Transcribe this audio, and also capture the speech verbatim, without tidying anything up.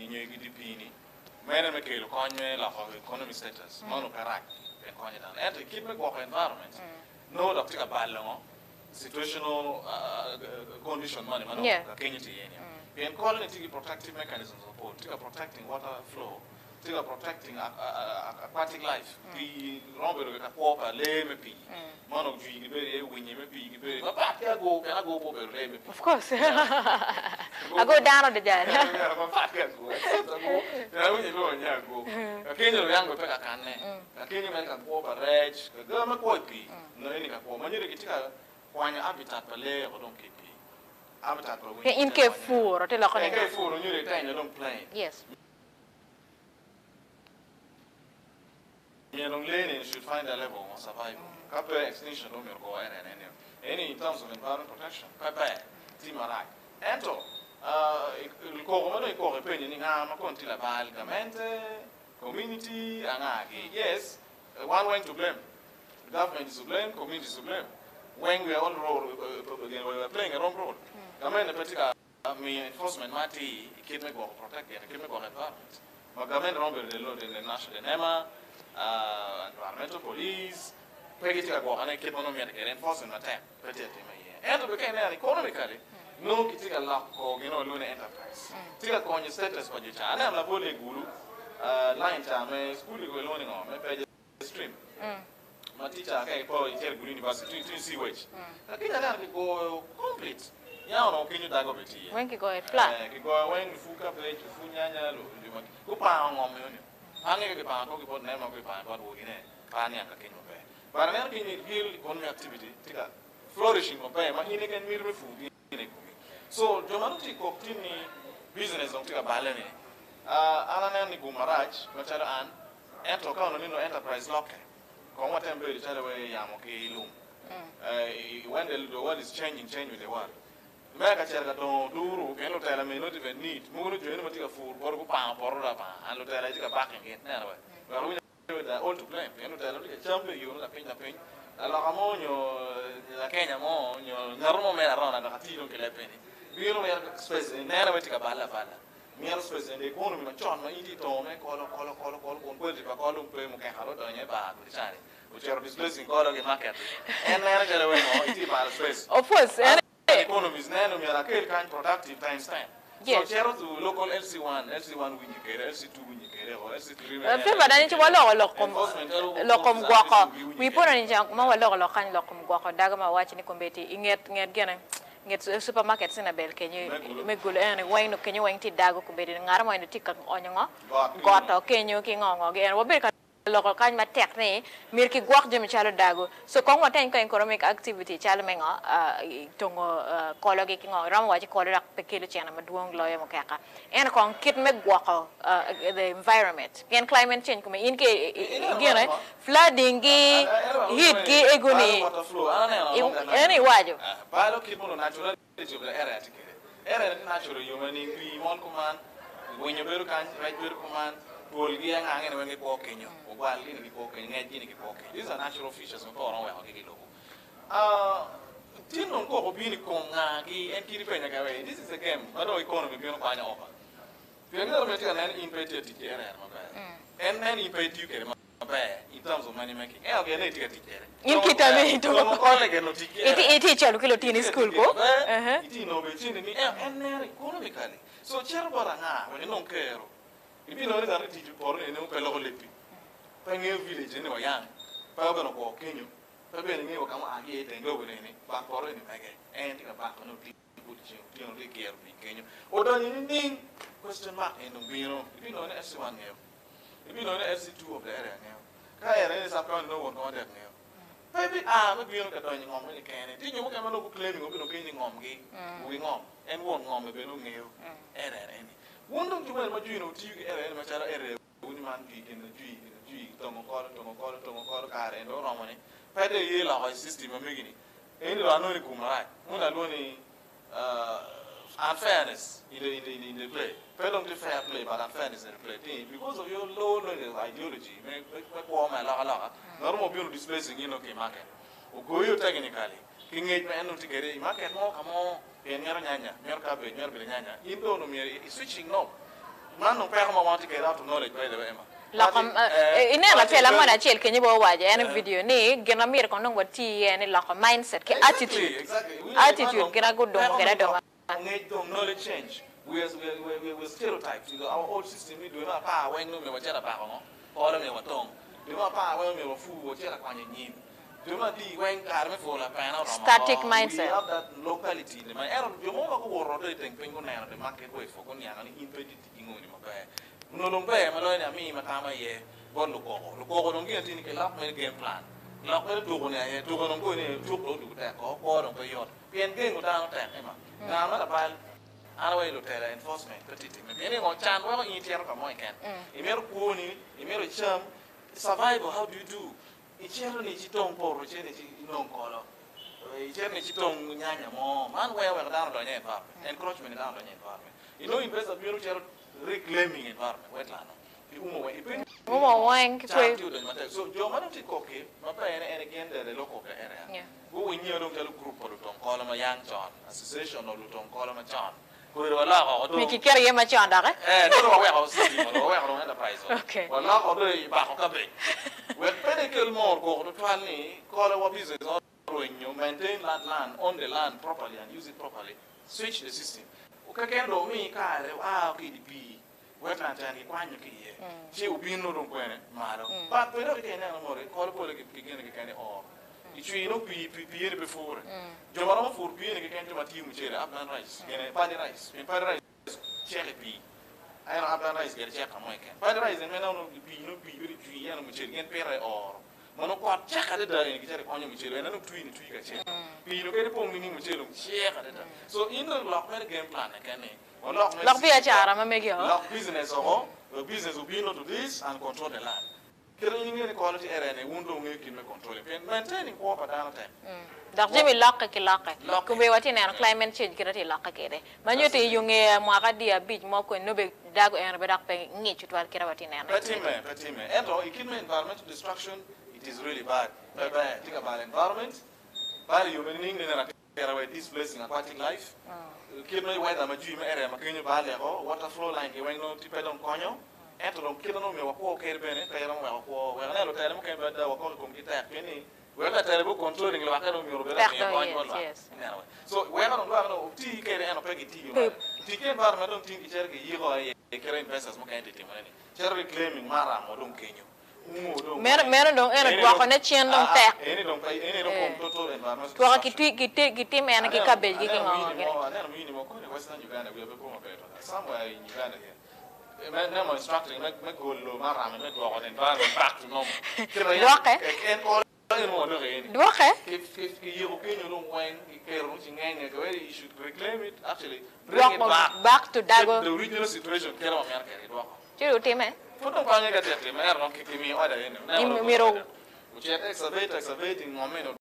inyo gidi pini mene me kelo konye la ho economic status mono karak ben konye dan and keep me go environment no da tika ballo situational uh, condition money mano ka kenyi ti yenya ben call ni tiki protective mechanisms support tika protecting water flow tika protecting uh, uh, aquatic life pi rombe ro ka popa le me pi mono ju gi be winyi me pi gi be pa ka go ka go po be le me of course I go down on the jar yeah pa pa ka go ya winyi lo nya go ka kenyi ro yango pe ka kanne ka kenyi me ka popa rech ka ga me ko pi no ni ka po manyi ro kitika kwanya habitat pa le ko don ke pi habitat pa winyi in ke furo te lo ko ne ke furo nyu re tanya don plane yes. Young lady should find a level of survival. Kappa extinction don't go and any any in terms of environment protection. Kappa team alike. Ento uh il corpo non il corpo penny ni nga ma conti la valgamente community angaki. Yes, one way to blame. The government is to blame, community is to blame. When we are all role again we are playing a wrong role. Government particular me enforcement mati kid me go protect it, kid me go environment. Ma government rompe the law the national the NEMA uh, environmental police, pegiti ka go ane keep on me at enforcement attack, petite me. And to become economically, no kitika lock or you know loan enterprise. Tika ko on status for jicha. Ane amla bole guru uh line time school go loaning on me pay stream. My teacher kai po iter guru university to see which. Akita na go complete. Ya no kinyu dago beti. When ki go flat. Eh ki go when fuka page funyanya lo ko pa ngom yo. Ange ke pa ko ki pot na ma ko pa pot wo gine pa ni aka kinyo pe para na kinyo gil economic activity tika flourishing ko pe ma ine ken mir me fu ine ko so jo manu ti ko tini business on tika balene ah ana na ni gumaraj ko tara an ento ka no no enterprise local ko mo tembe ri tara we ya mo ke ilum eh when the world is changing change with the world Mega cerca don duro che lo tela me no ti venit mo no joino matika fur bor ko pa bor da pa an lo tela tika back again na we wa ru da all to blame che lo tela tika chambe yo la penya penya alla camonio la Kenya mo nyo narmo me la rona da katilo che le peni biro me space nera matika balla balla mi ero space de economy ma chon ma indi to me colo colo colo colo con quel tipo colo un po' mo che haro da ne ba ku sare o c'ero displacing colo che market e nera che le we mo indi ba space Of course. Economies nano mi ara kel kan productive times time. Yes. So chero to local L C one, L C one winyi kere, L C two winyi kere, or L C three. Fe badani ci walo lokom lokom gwako. We put on jang ma walo lokan lokom gwako daga ma wachi ni kombeti inget nget gene nget supermarket sina bel kenyi megul en wayno kenyi waynti dago kombeti ngara mo ino tikka onyongo goto kenyo ki ngongo gen wobe ka local kan ma tek ni mir ki gwak jëm chalo dago so ko ngoten ko economic activity chalo menga tongo kologi ki ngo ram waji kolo rak pe kilo chena ma duong loyo mo kaka en ko kit me gwako the environment gen climate change ko in ke gene flooding gi heat gi eguni any wajo balo ki mono natural of the area tikere area natural human wi mon ko man wonyo beru kan right beru ko man Polgi yang angin wengi pokenyo, obali ni pokenyo, ngaji ni pokenyo. These are natural features of all around where logo. Ah, tino ko ko bini ko ngagi en kiri penya gawe. This is a game. Ado economy bino panya opa. Penya ro metika nan impete tikere na mabe. En nan impete you kere mabe in terms of money making. Eh oge ne tikere tikere. In kita me to ko le ke no tikere. Iti iti chalu kilo tini school ko. Eh. Iti no be tini ni en en economically. So chero bara nga, we non kero. Ibi no ni dari tiju por ni no pelo lepi. Pa nge village ni wa yang. Pa ba no ko kenyo. Pa be ni wa kama agi te ngo ni ni. Ba por ni page. En ti ba ko no ti ku ti ti no le ger bi kenyo. O do ni ni question mark en no bi no. Ibi no ni S one nge. Ibi no ni S two of the area nge. Ka era ni sa pa no won no that nge. Pa bi ah ma bi no ka do ni ngom ni kene. Ti nyu mo ka ma no ku claim ngo bi no kenyo ngom gi. Wi ngom. En won ngom be no nge. Era ni. Wondong tu mal maju no ti ere ma chara ere uni man ki ken ju ju to mo ko to mo ko to mo ko ka re ndo ro mo ni pede ye la ho system ma megini eni lo anoni ku mara una lo ni uh unfairness in the in the in the play pedong the fair play but unfairness in the play because of your low ideology me ko ma la la normal bi no displacing you know ke market o go yo technically ki ngej ma enu tigere market mo kamo en ngara nyanya nyer ka be nyer be nyanya indo no mi switching no man no pa ma want to get out of knowledge by the way ma la kom ine la tela mana chel kenyi bo waje en video ni gena mir ko nongo ti en la ko mindset ke attitude attitude gena goddo mo gena do ngej do knowledge change we we we we stereotypes you know our old system we do not pa when no me wa chera pa ko ko la me wa tong do not pa when me wa fu wa chera kwa nyin do not di when kar me fo la pa na static mindset we have that locality the man ero yo mo ko woro do ten pengo na de market way fo ko nyanga ni impedit ingoni ma pa no long pe ma lo ni ami ma ta ma ye bon lu ko lu ko no ngi tin ke la me game plan la ko to ko ne ye to ko no ko ni to ko du ta ko ko no ko yot pien ge ngo ta no ta e ma na ma la ba ana way lo tele enforcement petite me bien ngo chan wa ko intier ko mo ken e mer ko ni e mer cham survival how do you do e chero ni chitong poro che ni non ko lo e chero ni chitong nyanya mo man we we da do nya pa encroachment da do nya pa you know invest of miro chero reclaiming environment wetland di umo we ipin umo wen ke so jo man ti ko ke ma pa ene ene gende de local area go we nyo do tele group ko ton ko ma yang chon association no ton ko ma chon ko ro la ko do mi ki kere ye ma chon da eh do we ko si mo we ko enterprise okay wala ko do ba ko ka be we pene ke mo ko do twani ko la wa business ro nyo maintain that land on the land properly and use it properly switch the system kakendo mi kare ah ki di bi wetna tani kwanyo ki ye che ubino don kwene maro ba pero ke na more ko ko le ki gene ke kane o i chui no pi pi pi ye before jo maro fur pi ne ke kane ma ti mu chere abdan rice gene pa di rice mi pa rice chere pi ay no abdan rice gene chere mo ke pa di rice me na no pi no pi bi chui ye no mu chere gene pere o mono ko chaka de da ni kichere kwanyo mu chere na no tui ni tui ka chere pi no ke pom ni mu chere cheka de da so in the lock me game plan ke ne lock me lock bi a chara ma me gyo lock business o the business will be not to this and control the land kero ni ngene quality area ne wundo ngi kin me control pen maintaining ko pa dana time dak jemi lock ke lock ko be wati ne climate change kirati lock ke de ma nyote yunge mo ka dia beach mo ko no be dago en be dak pe ngi chutwar kirawati ne petime petime ento ikime environmental destruction. It is really bad. Bye bye. Think about environment. Bali you meaning in a displacing aquatic life. Kid no weather ma ju me area ma kenyo bali ko water flow line ke wen no tipe don konyo. Eto don kid no me wa ko ke bene pe ron wa ko we na lo tele mo ke ba da wa ko ko kita keni. We na tele bo controlling lo ka no mi ro be na konyo la. So we na don ba no ti ke re no pe ti yo. Ti ke environment don tin ki cher ke yi ko e ke investors mo ka entity mo ni. Cher reclaiming mara mo don kenyo. Mer mer dong ene gwa ko ne chien dong tek ene dong pai ene dong total environment to ki ti ki ti ki ti me na ki cabbage ki ngo ngene na mi ni mo ko ne western Uganda we be ko mo peto somewhere in Uganda here me na mo instructing me me go lo mara me do ko environment back to normal doke en ko ene mo do ene doke if if ki yo ko no wen ki kero ci ngene ko you should reclaim it actually bring it back back to dago the original situation kero mo mer ke do ko ci do teme Foto kwa nyega tete, ma ero non che mi oda ene. Mi miro. Uchi excavate excavating momento